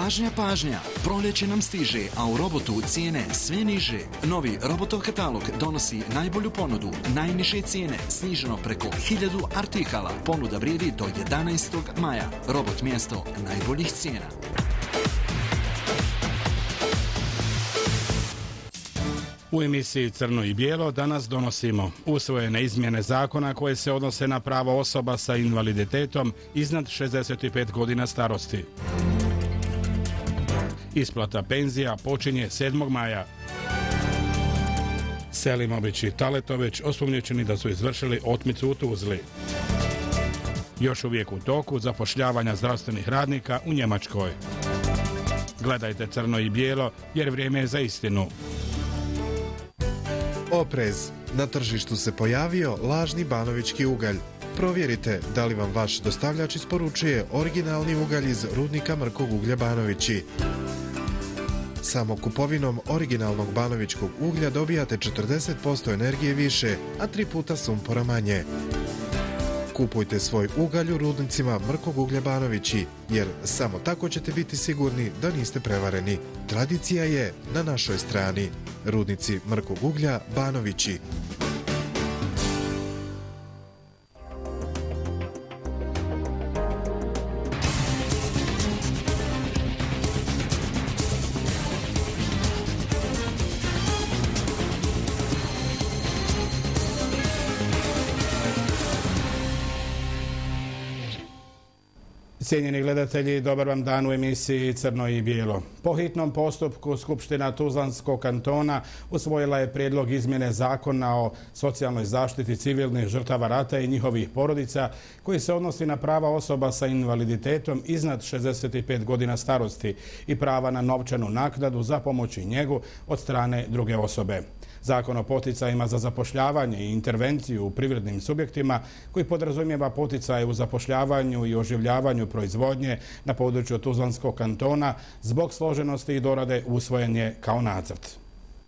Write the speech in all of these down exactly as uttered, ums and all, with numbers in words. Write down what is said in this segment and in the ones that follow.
Pažnja, pažnja! Proljeće nam stiže, a u Robotu cijene sve niže. Novi Robotov katalog donosi najbolju ponudu, najniže cijene, sniženo preko hiljadu artikala. Ponuda vrijedi do jedanaestog maja. Robot mjesto najboljih cijena. U emisiji Crno i bijelo danas donosimo usvojene izmjene zakona koje se odnose na prava osoba sa invaliditetom iznad šezdeset pet godina starosti. Isplata penzija počinje sedmog maja. Selimović i Taletović osumnjičeni da su izvršili otmicu u Tuzli. Još uvijek u toku zapošljavanja zdravstvenih radnika u Njemačkoj. Gledajte Crno i bijelo jer vrijeme je za istinu. Oprez. Na tržištu se pojavio lažni banovićki ugalj. Provjerite da li vam vaš dostavljač isporučuje originalni ugalj iz rudnika Mrkog uglja Banovići. Samo kupovinom originalnog banovićkog uglja dobijate četrdeset posto energije više, a tri puta sumpora manje. Kupujte svoj ugalj u rudnicima Mrkog uglja Banovići, jer samo tako ćete biti sigurni da niste prevareni. Tradicija je na našoj strani. Rudnici Mrkog uglja Banovići. Cijenjeni gledatelji, dobar vam dan u emisiji Crno i bijelo. Po hitnom postupku Skupština Tuzlanskog kantona usvojila je prijedlog izmjene zakona o socijalnoj zaštiti civilnih žrtava rata i njihovih porodica koji se odnosi na prava osoba sa invaliditetom iznad šezdeset pet godina starosti i prava na novčanu naknadu za pomoć i njegu od strane druge osobe. Zakon o poticajima za zapošljavanje i intervenciju u privrednim subjektima koji podrazumijeva poticaje u zapošljavanju i oživljavanju proizvodnje na području Tuzlanskog kantona zbog složenosti i dorade usvojen je kao nacrt.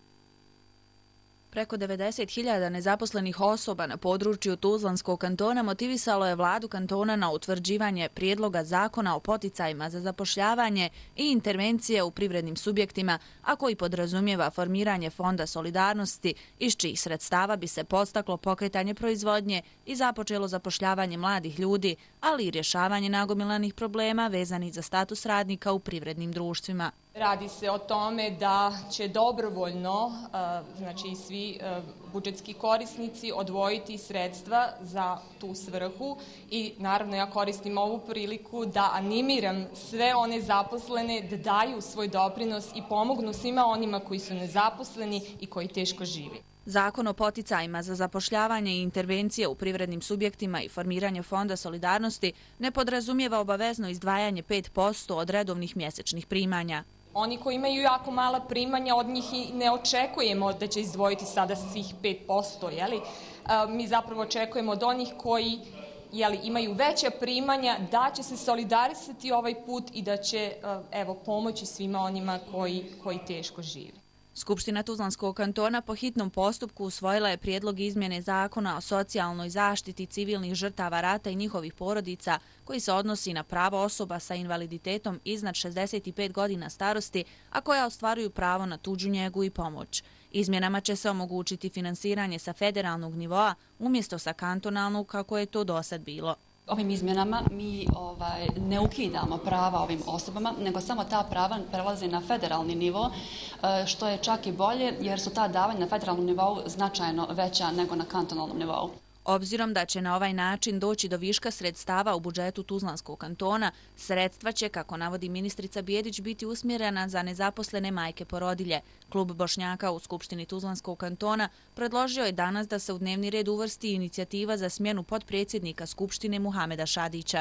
Preko devedeset hiljada nezaposlenih osoba na području Tuzlanskog kantona motivisalo je vladu kantona na utvrđivanje prijedloga zakona o poticajima za zapošljavanje i intervencije u privrednim subjektima, a koji podrazumijeva formiranje Fonda solidarnosti iz čijih sredstava bi se podstaklo pokretanje proizvodnje i započelo zapošljavanje mladih ljudi, ali i rješavanje nagomilanih problema vezanih za status radnika u privrednim društvima. Radi se o tome da će dobrovoljno, znači svi budžetski korisnici odvojiti sredstva za tu svrhu i naravno ja koristim ovu priliku da animiram sve one zaposlene da daju svoj doprinos i pomognu svima onima koji su nezaposleni i koji teško žive. Zakon o poticajima za zapošljavanje i intervencije u privrednim subjektima i formiranje Fonda solidarnosti ne podrazumijeva obavezno izdvajanje pet posto od redovnih mjesečnih primanja. Oni koji imaju jako mala primanja, od njih i ne očekujemo da će izdvojiti sada svih pet posto. Jeli? Mi zapravo očekujemo od onih koji jeli, imaju veća primanja da će se solidarisati ovaj put i da će evo, pomoći svima onima koji, koji teško žive. Skupština Tuzlanskog kantona po hitnom postupku usvojila je prijedlog izmjene zakona o socijalnoj zaštiti civilnih žrtava rata i njihovih porodica koji se odnosi na pravo osoba sa invaliditetom iznad šezdeset pet godina starosti, a koja ostvaruju pravo na tuđu njegu i pomoć. Izmjenama će se omogućiti finansiranje sa federalnog nivoa umjesto sa kantonalnog kako je to dosad bilo. Ovim izmjenama mi ovaj, ne ukidamo prava ovim osobama, nego samo ta prava prelaze na federalni nivo, što je čak i bolje jer su ta davanja na federalnom nivou značajno veća nego na kantonalnom nivou. Obzirom da će na ovaj način doći do viška sredstava u budžetu Tuzlanskog kantona, sredstva će, kako navodi ministrica Bijedić, biti usmjerena za nezaposlene majke porodilje. Klub Bošnjaka u Skupštini Tuzlanskog kantona predložio je danas da se u dnevni red uvrsti inicijativa za smjenu potpredsjednika Skupštine Muhameda Šadića.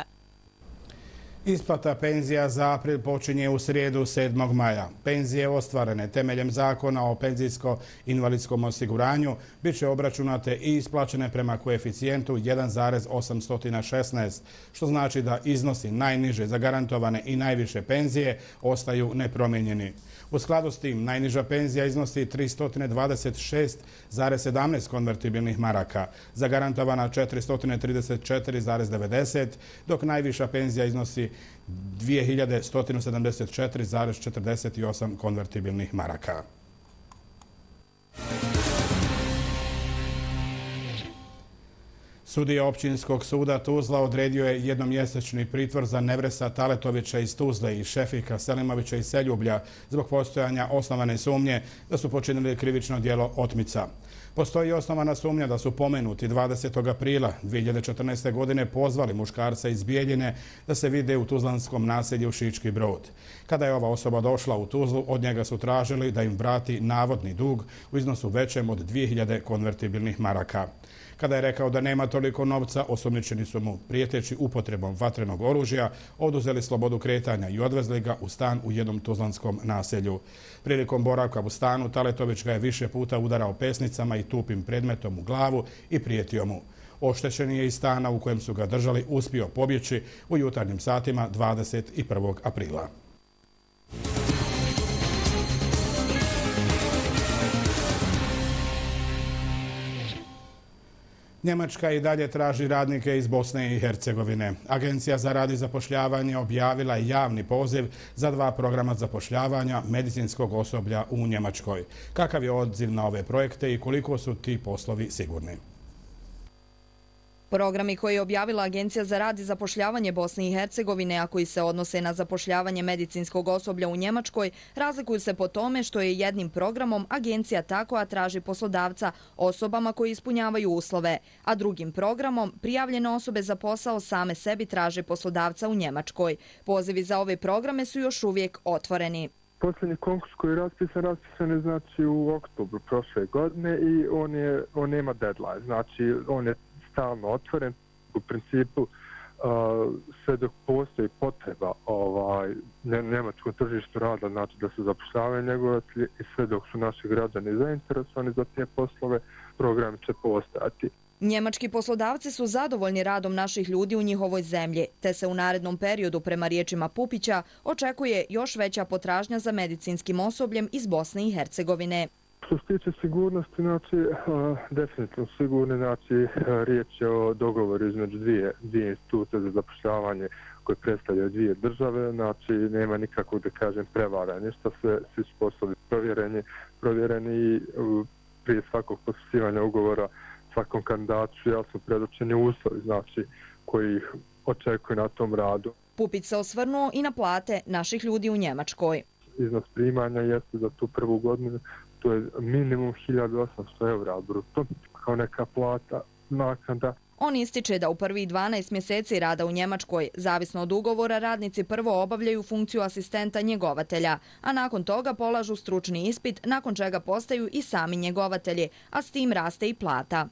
Isplata penzija za april počinje u srijedu sedmog maja. Penzije ostvarene temeljem zakona o penzijsko-invalidskom osiguranju bit će obračunate i isplaćene prema koeficijentu jedan zarez osamsto šesnaest, što znači da iznosi najniže zagarantovane i najviše penzije ostaju nepromijenjeni. U skladu s tim, najniža penzija iznosi tristo dvadeset šest zarez sedamnaest konvertibilnih maraka, zagarantovana četiristo trideset četiri zarez devedeset, dok najviša penzija iznosi dvije hiljade sto sedamdeset četiri zarez četrdeset osam konvertibilnih maraka. Sudija općinskog suda Tuzla odredio je jednomjesečni pritvor za Nevresa Taletovića iz Tuzle i Šefika Selimovića iz Seljublja zbog postojanja osnovane sumnje da su počinili krivično djelo otmica. Postoji osnovana sumnja da su pomenuti dvadesetog aprila dvije hiljade četrnaeste. godine pozvali muškarca iz Bijeljine da se vide u tuzlanskom naselju Šički Brod. Kada je ova osoba došla u Tuzlu, od njega su tražili da im vrati navodni dug u iznosu većem od dvije hiljade konvertibilnih maraka. Kada je rekao da nema toliko novca, osumnjičeni su mu, prijeteći upotrebom vatrenog oružja, oduzeli slobodu kretanja i odvezli ga u stan u jednom tuzlanskom naselju. Prilikom boravka u stanu, Taletović ga je više puta udarao pesnicama i tupim predmetom u glavu i prijetio mu. Oštećeni je iz stana u kojem su ga držali uspio pobjeći u jutarnjim satima dvadeset prvog aprila. Njemačka i dalje traži radnike iz Bosne i Hercegovine. Agencija za rad i zapošljavanje objavila je javni poziv za dva programa zapošljavanja medicinskog osoblja u Njemačkoj. Kakav je odziv na ove projekte i koliko su ti poslovi sigurni? Programi koje je objavila Agencija za rad i zapošljavanje Bosne i Hercegovine, a koji se odnose na zapošljavanje medicinskog osoblja u Njemačkoj, razlikuju se po tome što je jednim programom agencija ta koja traži poslodavca osobama koji ispunjavaju uslove, a drugim programom prijavljene osobe za posao same sebi traže poslodavca u Njemačkoj. Pozivi za ove programe su još uvijek otvoreni. Posljednji konkurs koji je raspisan, raspisan je znači u oktobru prošle godine i on, je, on nema deadline, znači on je stalno otvoren. U principu uh, sve dok postoji potreba ovaj, njemačkom tržištu rada, znači da se zapošljavaju njegovatelji i sve dok su naši građani zainteresovani za te poslove, program će postojati. Njemački poslodavci su zadovoljni radom naših ljudi u njihovoj zemlji, te se u narednom periodu, prema riječima Pupića, očekuje još veća potražnja za medicinskim osobljem iz Bosne i Hercegovine. Što se tiče sigurnosti, znači, uh, definitivno sigurni, znači, uh, riječ je o dogovoru između dvije, dvije institucije za zapošljavanje koje predstavljaju dvije države, znači nema nikakvog, da kažem, prevaranja, što se svi su poslovi provjereni, provjereni i uh, prije svakog potpisivanja ugovora svakom kandidatu su jasno predočeni uslovi, znači, koji ih očekuju na tom radu. Pupić se osvrnuo i na plate naših ljudi u Njemačkoj. Iznos primanja jeste za tu prvu godinu, to je minimum hiljadu osamsto eura bruto, kao neka plata, naknada. On ističe da u prvih dvanaest mjeseci rada u Njemačkoj, zavisno od ugovora, radnici prvo obavljaju funkciju asistenta njegovatelja, a nakon toga polažu stručni ispit, nakon čega postaju i sami njegovatelji, a s tim raste i plata.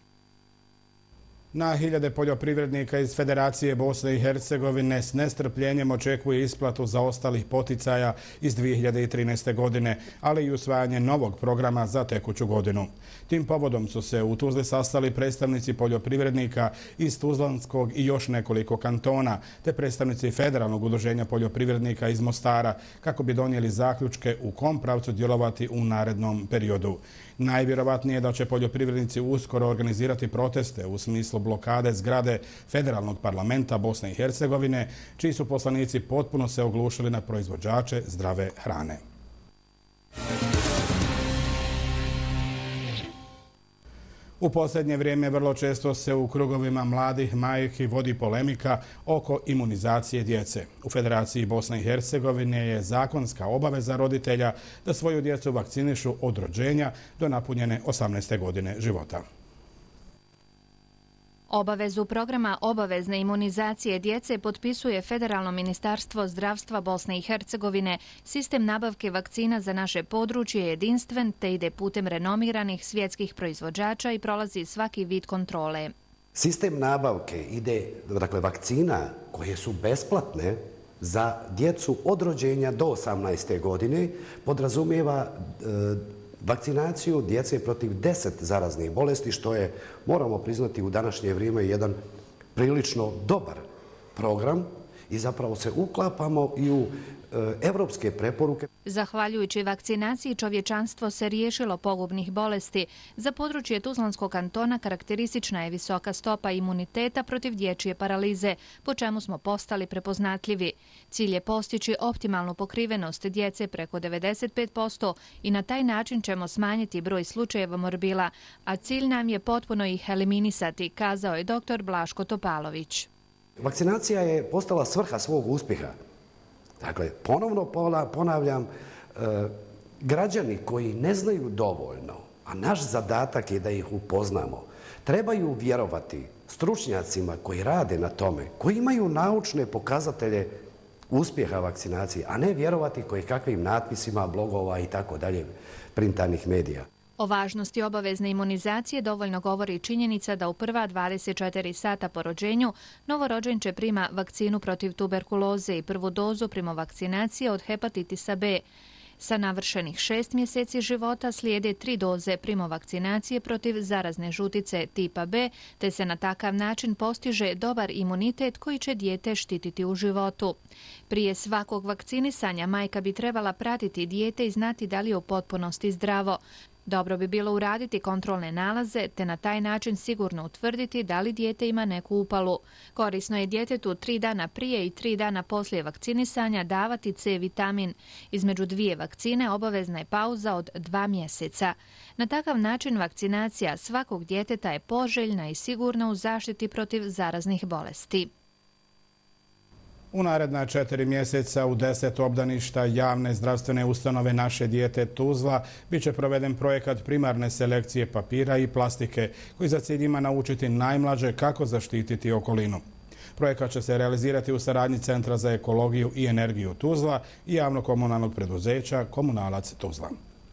Na hiljade poljoprivrednika iz Federacije Bosne i Hercegovine s nestrpljenjem očekuje isplatu zaostalih poticaja iz dvije hiljade trinaeste. godine, ali i usvajanje novog programa za tekuću godinu. Tim povodom su se u Tuzli sastali predstavnici poljoprivrednika iz Tuzlanskog i još nekoliko kantona, te predstavnici Federalnog udruženja poljoprivrednika iz Mostara, kako bi donijeli zaključke u kom pravcu djelovati u narednom periodu. Najvjerovatnije da će poljoprivrednici uskoro organizirati proteste u smislu blokade zgrade Federalnog parlamenta Bosne i Hercegovine, čiji su poslanici potpuno se oglušili na proizvođače zdrave hrane. U posljednje vrijeme vrlo često se u krugovima mladih majki vodi polemika oko imunizacije djece. U Federaciji Bosne i Hercegovine je zakonska obaveza roditelja da svoju djecu vakcinišu od rođenja do napunjene osamnaeste godine života. Obavezu programa obavezne imunizacije djece potpisuje Federalno ministarstvo zdravstva Bosne i Hercegovine. Sistem nabavke vakcina za naše područje je jedinstven te ide putem renomiranih svjetskih proizvođača i prolazi svaki vid kontrole. Sistem nabavke ide, dakle, vakcina koje su besplatne za djecu od rođenja do osamnaeste. godine podrazumijeva e, vakcinaciju djece protiv deset zaraznih bolesti, što je, moramo priznati, u današnje vrijeme jedan prilično dobar program i zapravo se uklapamo i u evropske preporuke. Zahvaljujući vakcinaciji, čovječanstvo se riješilo pogubnih bolesti. Za područje Tuzlanskog kantona karakteristična je visoka stopa imuniteta protiv dječje paralize, po čemu smo postali prepoznatljivi. Cilj je postići optimalnu pokrivenost djece preko devedeset pet posto i na taj način ćemo smanjiti broj slučajeva morbila, a cilj nam je potpuno ih eliminisati, kazao je doktor Blaško Topalović. Vakcinacija je postala svrha svog uspjeha. Dakle, ponovno ponavljam, građani koji ne znaju dovoljno, a naš zadatak je da ih upoznamo, trebaju vjerovati stručnjacima koji rade na tome, koji imaju naučne pokazatelje uspjeha vakcinacije, a ne vjerovati koji kakvim natpisima, blogova i tako dalje printanih medija. O važnosti obavezne imunizacije dovoljno govori činjenica da u prva dvadeset četiri sata po rođenju novorođenče prima vakcinu protiv tuberkuloze i prvu dozu primovakcinacije od hepatitisa B. Sa navršenih šest mjeseci života slijede tri doze primovakcinacije protiv zarazne žutice tipa B, te se na takav način postiže dobar imunitet koji će dijete štititi u životu. Prije svakog vakcinisanja majka bi trebala pratiti dijete i znati da li je u potpunosti zdravo. Dobro bi bilo uraditi kontrolne nalaze te na taj način sigurno utvrditi da li dijete ima neku upalu. Korisno je djetetu tri dana prije i tri dana poslije vakcinisanja davati C vitamin. Između dvije vakcine obavezna je pauza od dva mjeseca. Na takav način vakcinacija svakog djeteta je poželjna i sigurna u zaštiti protiv zaraznih bolesti. U naredna četiri mjeseca u deset obdaništa javne zdravstvene ustanove Naše dijete Tuzla biće proveden projekat primarne selekcije papira i plastike koji za cilj ima naučiti najmlađe kako zaštititi okolinu. Projekat će se realizirati u saradnji Centra za ekologiju i energiju Tuzla i javno-komunalnog preduzeća Komunalac Tuzla.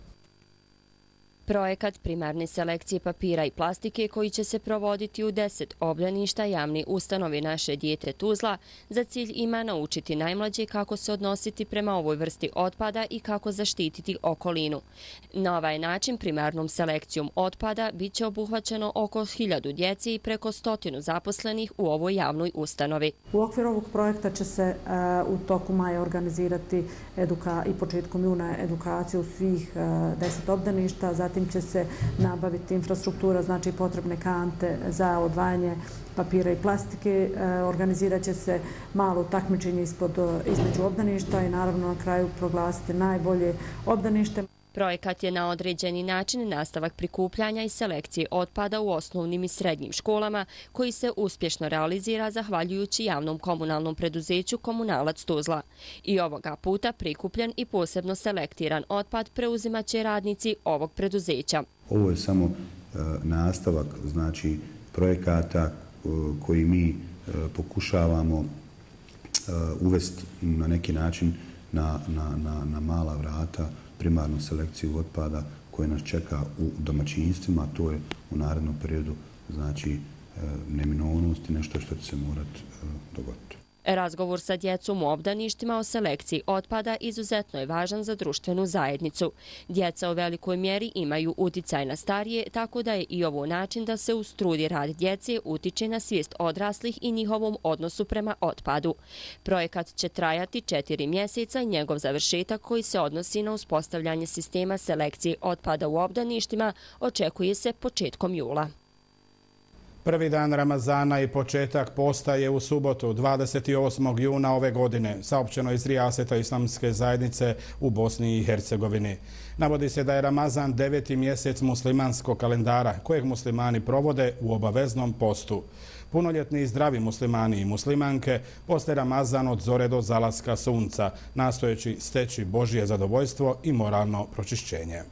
Projekat primarne selekcije papira i plastike koji će se provoditi u deset obdaništa javne ustanove Naše dijete Tuzla za cilj ima naučiti najmlađe kako se odnositi prema ovoj vrsti otpada i kako zaštititi okolinu. Na ovaj način primarnom selekcijom otpada bit će obuhvaćeno oko hiljadu djece i preko stotinu zaposlenih u ovoj javnoj ustanovi. U okviru ovog projekta će se u toku maja organizirati i početkom juna edukacija u svih deset obdaništa, zatim će se nabaviti infrastruktura, znači potrebne kante za odvajanje papira i plastike. Organizirat će se malo takmičenje između obdaništa i naravno na kraju proglasiti najbolje obdanište. Projekat je na određeni način nastavak prikupljanja i selekcije otpada u osnovnim i srednjim školama koji se uspješno realizira zahvaljujući javnom komunalnom preduzeću Komunalac Tuzla. I ovoga puta prikupljen i posebno selektiran otpad preuzimat će radnici ovog preduzeća. Ovo je samo nastavak znači projekata koji mi pokušavamo uvesti na neki način na, na, na, na mala vrata primarnu selekciju otpada koja nas čeka u domaćinstvima, to je u narednom periodu znači neminovnost i nešto što će se morati dogoditi. Razgovor sa djecom u obdaništima o selekciji otpada izuzetno je važan za društvenu zajednicu. Djeca u velikoj mjeri imaju uticaj na starije, tako da je i ovo način da se uz trud i rad djece utiče na svijest odraslih i njihovom odnosu prema otpadu. Projekat će trajati četiri mjeseca i njegov završetak koji se odnosi na uspostavljanje sistema selekcije otpada u obdaništima očekuje se početkom jula. Prvi dan Ramazana i početak posta je u subotu, dvadeset osmog juna ove godine, saopćeno iz Rijaseta Islamske zajednice u Bosni i Hercegovini. Navodi se da je Ramazan deveti mjesec muslimanskog kalendara, kojeg muslimani provode u obaveznom postu. Punoljetni i zdravi muslimani i muslimanke poste Ramazan od zore do zalaska sunca, nastojeći steći Božje zadovoljstvo i moralno pročišćenje.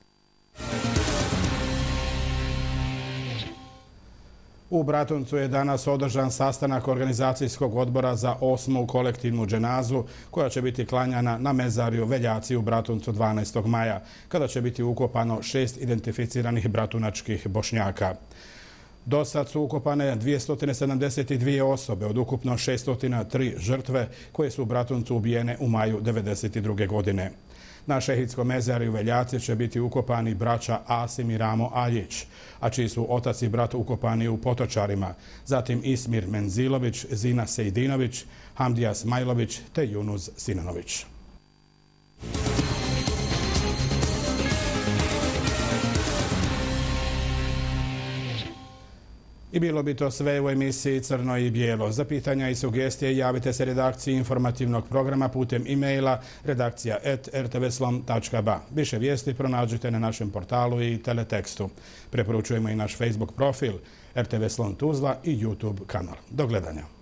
U Bratuncu je danas održan sastanak organizacijskog odbora za osmu kolektivnu dženazu koja će biti klanjana na mezarju Veljaci u Bratuncu dvanaestog maja, kada će biti ukopano šest identificiranih bratunačkih Bošnjaka. Do sad su ukopane dvjesto sedamdeset dvije osobe od ukupno šesto tri žrtve koje su u Bratuncu ubijene u maju devedeset druge godine. Na Šehidskom mezarju Veljaci će biti ukopani braća Asim i Ramo Aljić, a čiji su otac i brat ukopani u Potočarima, zatim Ismir Menzilović, Zina Sejdinović, Hamdija Smajlović te Junuz Sinanović. I bilo bi to sve u emisiji Crno i bijelo. Za pitanja i sugestije javite se redakciji informativnog programa putem e-maila redakcija et er te ve slom tačka ba. Više vijesti pronađite na našem portalu i teletekstu. Preporučujemo i naš Facebook profil er te ve Slom Tuzla i YouTube kanal. Do gledanja.